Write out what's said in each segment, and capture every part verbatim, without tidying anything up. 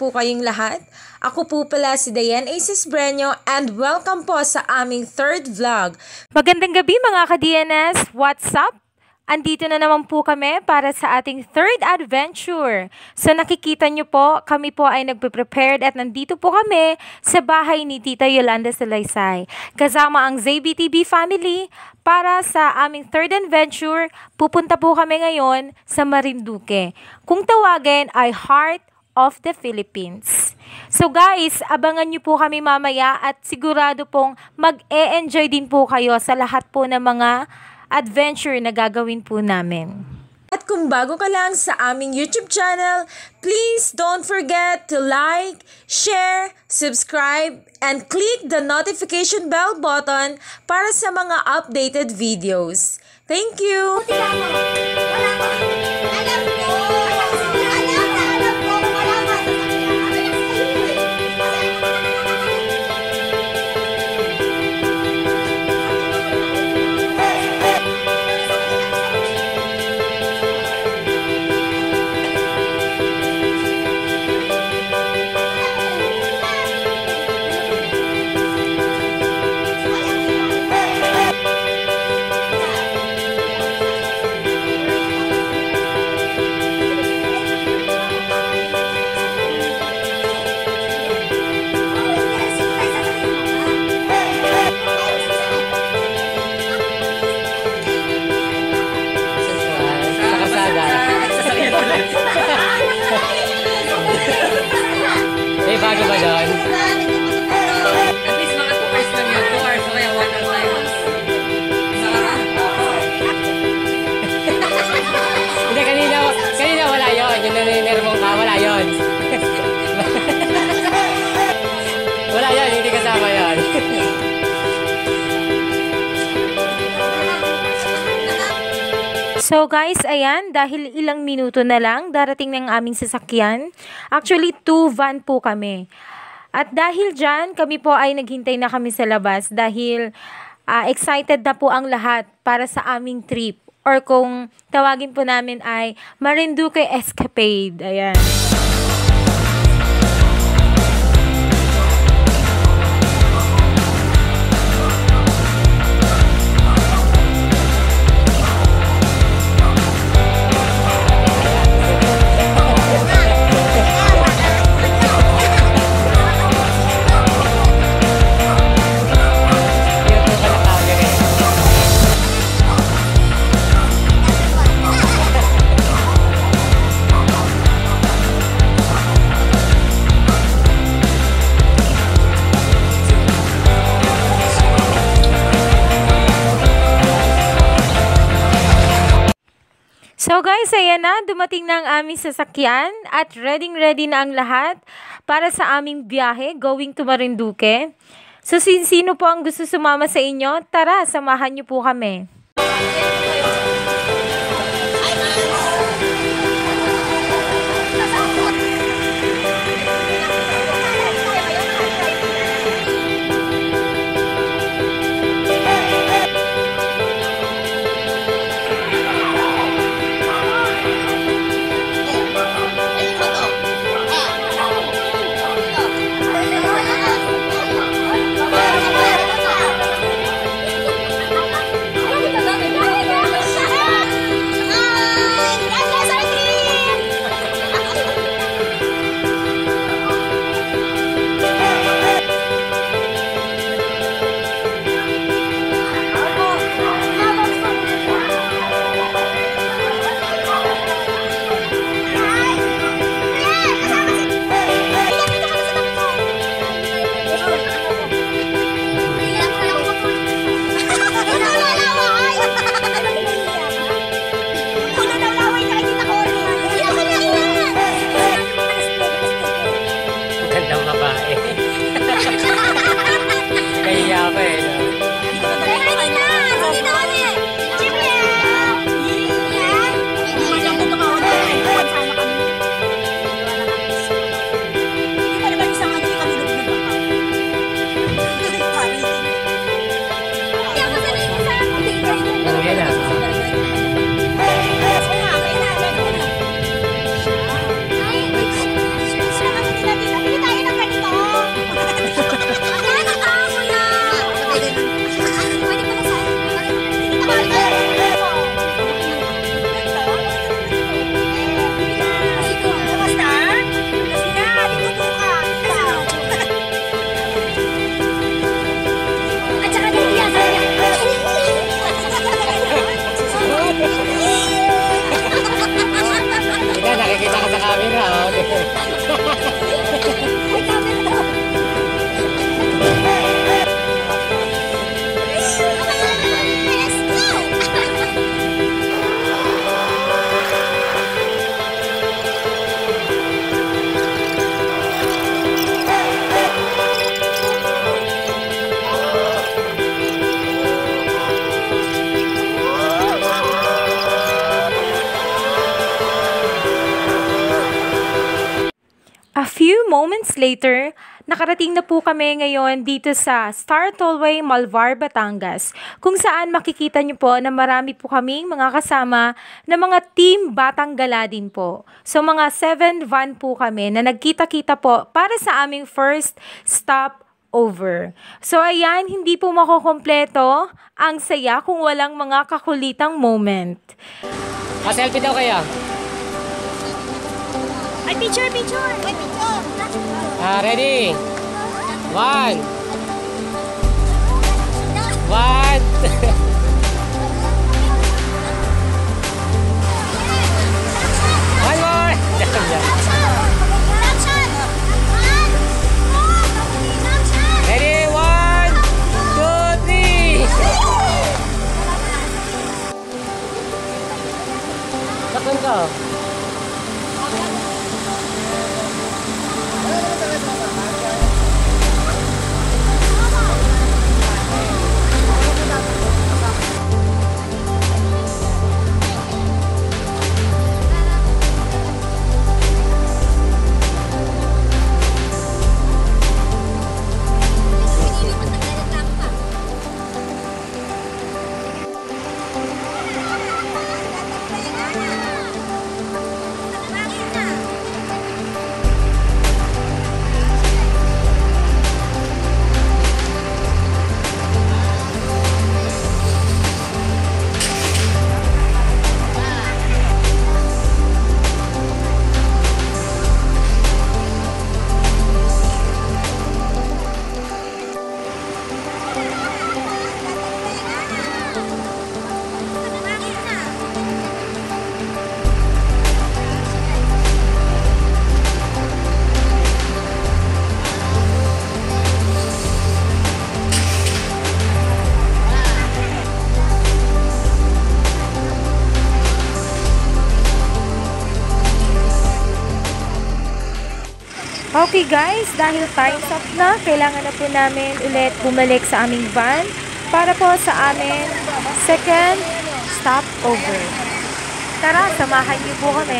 po kayong lahat. Ako po pala si Diane Aces Brenyo and welcome po sa aming third vlog. Magandang gabi mga ka-D N S! What's up? Andito na naman po kami para sa ating third adventure. So nakikita nyo po, kami po ay nagpe-prepared at nandito po kami sa bahay ni Tita Yolanda Salaysay. Kasama ang Z B T V family para sa aming third adventure. Pupunta po kami ngayon sa Marinduque. Kung tawagin ay Heart of the Philippines. So guys, abangan nyo po kami mamaya at sigurado pong mag-e-enjoy din po kayo sa lahat po ng mga adventure na gagawin po namin. At kung bago ka lang sa aming YouTube channel, please don't forget to like, share, subscribe, and click the notification bell button para sa mga updated videos. Thank you! Eh, bago ba doon? At least mga two hours lang yun. two hours o kaya one hour tayo. Hindi, kanina, kanina wala yun. Yung naninermong ka, wala yun. Wala yun, hindi kasama yun. So guys, ayan, dahil ilang minuto na lang, darating ng aming sasakyan. Actually, two van po kami. At dahil dyan, kami po ay naghintay na kami sa labas dahil uh, excited na po ang lahat para sa aming trip. Or kung tawagin po namin ay Marinduque Escapade. Ayan. So guys, ayan na, dumating na ang aming sasakyan at ready-ready na ang lahat para sa aming biyahe going to Marinduque. So sino po ang gusto sumama sa inyo? Tara, samahan niyo po kami. A few moments later, nakarating na po kami ngayon dito sa Star Tollway, Malvar, Batangas, kung saan makikita nyo po na marami po kaming mga kasama na mga team Batang Gala din po. So mga seven van po kami na nagkita-kita po para sa aming first stop over. So ayan, hindi po makukompleto ang saya kung walang mga kakulitang moment. Pa-selfie daw kaya? Ay, picture, picture! Ay, picture! Ah, ready? One. One. One more. Ready? One, two, three. Takon ka. Okay guys, dahil time's up na, kailangan na po namin ulit bumalik sa aming van para po sa aming second stop over. Tara, samahan niyo po kami.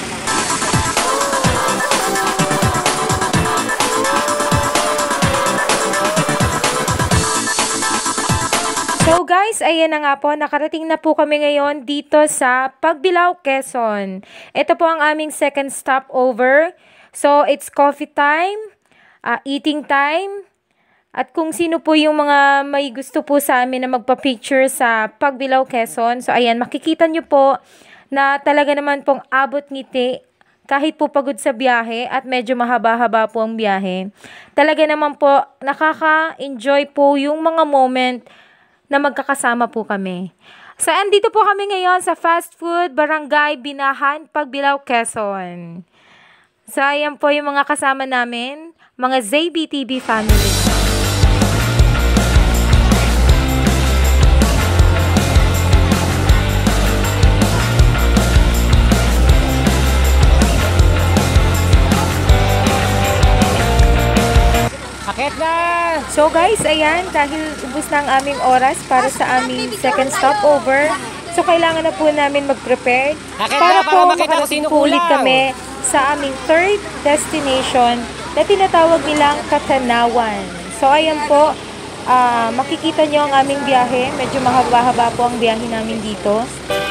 So guys, ayan na nga po, nakarating na po kami ngayon dito sa Pagbilao, Quezon. Ito po ang aming second stop over. So, it's coffee time, uh, eating time, at kung sino po yung mga may gusto po sa amin na magpa-picture sa Pagbilao, Quezon. So, ayan, makikita nyo po na talaga naman pong abot ngiti kahit po pagod sa biyahe at medyo mahaba-haba po ang biyahe. Talaga naman po nakaka-enjoy po yung mga moment na magkakasama po kami. So, andito po kami ngayon sa fast food Barangay Binahan, Pagbilao, Quezon. So, ayan po yung mga kasama namin, mga Z B T V family. Akit na! So guys, ayan, dahil ubos na ang aming oras para sa aming second stopover, so kailangan na po namin mag-prepare Akit para na, para po makita kung makarating sino po ulit kulang. kami sa aming third destination na tinatawag nilang Katanawan. So ayan po, uh, makikita nyo ang aming biyahe. Medyo mahaba-haba po ang biyahe namin dito.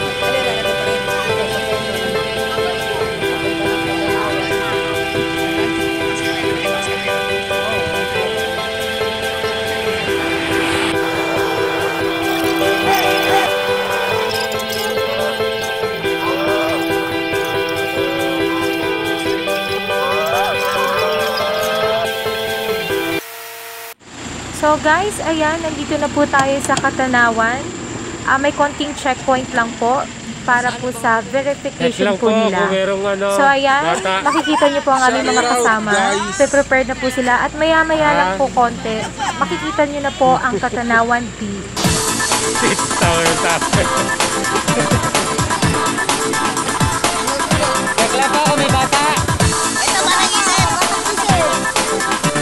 So guys, ayan, nandito na po tayo sa Katanawan. Uh, may konting checkpoint lang po. para po sa verification Check lang po po nila. kung merong ano, So ayan, bata. makikita niyo po ang aming mga kasama. Pre-prepared na po sila at maya-maya lang po konti. Makikita niyo na po ang Katanawan Beach. Tower tower. Check lang po kung may bata. Ito, parang isa. Parang isa.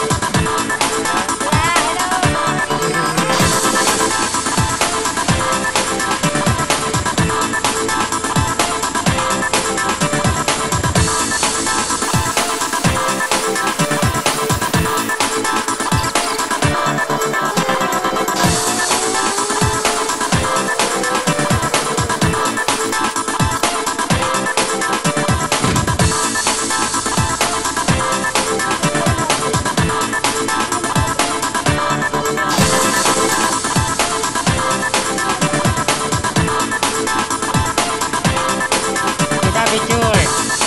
Kita picture.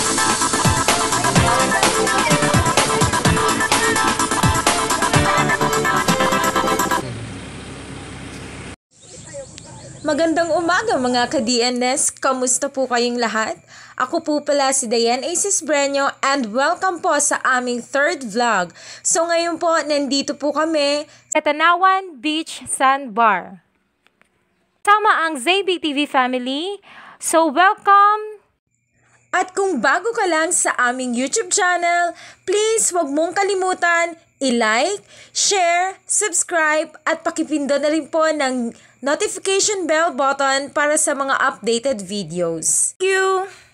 Magandang umaga mga ka-D N S! Kamusta po kayong lahat? Ako po pala si Diane Aces Breño and welcome po sa aming third vlog. So ngayon po, nandito po kami. Katanawan Beach Sandbar. Sama ang Z B T V family. So welcome! At kung bago ka lang sa aming YouTube channel, please wag mong kalimutan i-like, share, subscribe at pakipindot na rin po ng notification bell button para sa mga updated videos. Thank you!